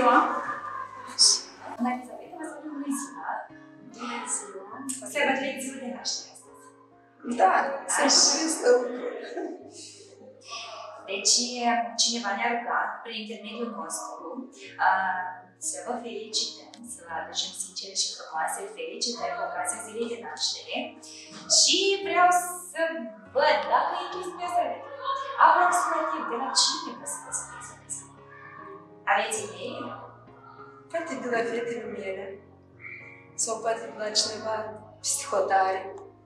ziua! Bună, Elisabeta, vă spun bună ziua! Bună ziua! Sărbătoriți ziua de naștere astăzi. Da, să știți lucruri. Deci, cineva ne-a rugat, prin intermediul nostru, să vă felicităm, să vă aducem sincere și frumoase felicitări cu ocazia zilei de naștere și vreau să văd dacă e chestia asta. Aproximativ, de la cine vă să vă spuneți? Aveți idee? Poate de la fetele mele sau poate de la cineva psihotare.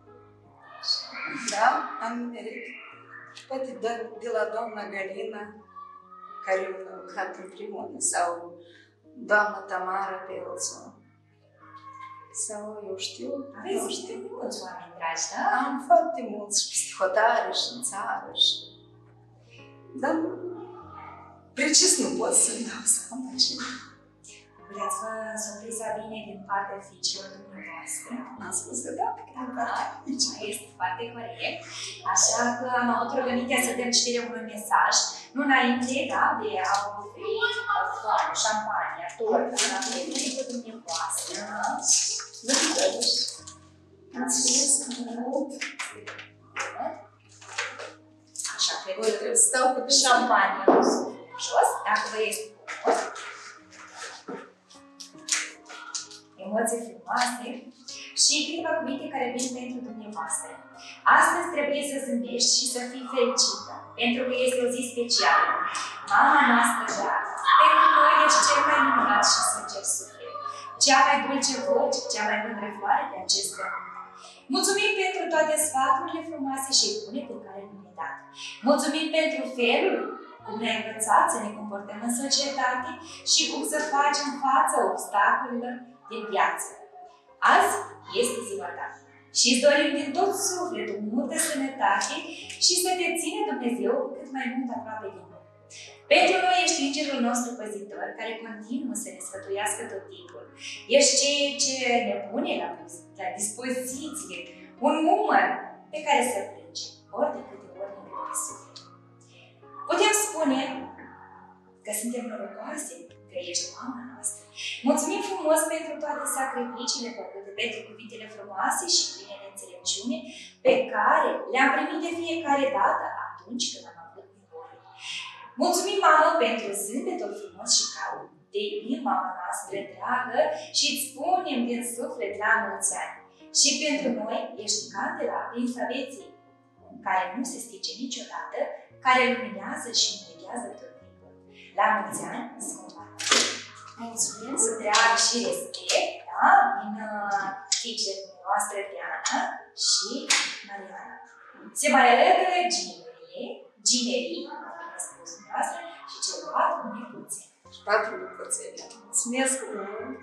Da, am nimerit. Poate de la doamna Galina, care a lucrat împreună, sau doamna Tamara Pelțu. Sau eu știu. Aveți mulți oameni dragi, da? Am foarte mulți și psihotare și în țară și... Dar precis nu pot să-mi dau seama ce. Vreați-vă surpriza bine din partea fiicilor dumneavoastră? Am spus că da, pe din partea fiicilor. Este foarte corect. Așa că am avut rugămintea să dăm citire unui mesaj. Nu înainte, da, de a oferi foame, șampania, tortă, la prietenii dumneavoastră. Mulțumesc mult! Așa, cred că stau cu șampania jos, dacă vă este comod. Emoții frumoase și câteva cuvinte care vin pentru dumneavoastră. Astăzi trebuie să zâmbești și să fii fericită, pentru că este o zi specială. Mama noastră dragă, pentru noi ești cel mai minunat și sincer suflet, cea mai dulce voce, cea mai mândră floare de acest pământ. Mulțumim pentru toate sfaturile frumoase și bune pe care ne-ai dat. Mulțumim pentru felul cum ne-ai învățat să ne comportăm în societate și cum să facem față obstacolelor din viață. Azi este ziua ta și îți dorim din tot sufletul multă sănătate și să te ține Dumnezeu cât mai mult aproape de noi. Pentru noi ești îngerul nostru păzitor care continuă să ne sfătuiască tot timpul. Ești ceea ce ne pune la dispoziție un umăr pe care să plângem ori de câte ori ne greu pe suflet. Putem spune că suntem norocoase că ești mama noastră. Mulțumim frumos pentru toate sacrificiile făcute, pentru cuvintele frumoase și pline de înțelepciune pe care le-am primit de fiecare dată atunci când am avut nevoie. Mulțumim, mamă, pentru zâmbetul frumos și cald de inima noastră dragă și îți spunem din suflet la mulți ani. Și pentru noi ești candela prinsă vieții, care nu se stinge niciodată, care luminează și înveghează tot timpul. La mulți ani, scumpa! Mulțumim cu drag și respect, da? Din fiicele noastre Diana și Mariana. Se mai alătură ginerii, am spus dumneavoastră, și cele 4 micuțe. 4 micuțele. Mulțumesc mult!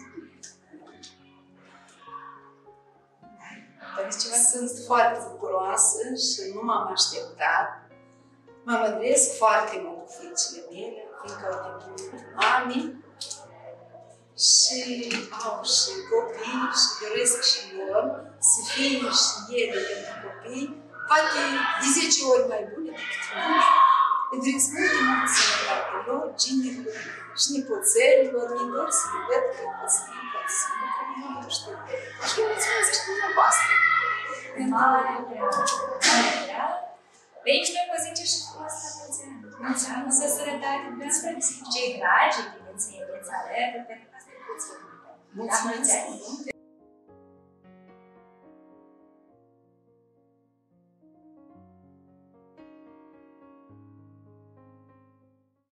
Sunt foarte bucuroasă și nu m-am așteptat. Mă mândresc foarte mult cu fiicele mele, fiindcă au devenit mami și au și copii și doresc și lor să fie și ele pentru copii, poate de 10 ori mai bune decât noi. Le doresc multă sănătate lor, ginerilor și nepoțelilor, mi dor să le văd că pot să fie, poate să fie, că nu știu. Și mulțumesc și dumneavoastră. Mare drag! Pe aici noi vă zice și frumos la mulți ani. Mulți ani, să sănătate dumneavoastră, cei dragi, bineînțeles, alături, pentru că asta e puțin. Mulțumesc!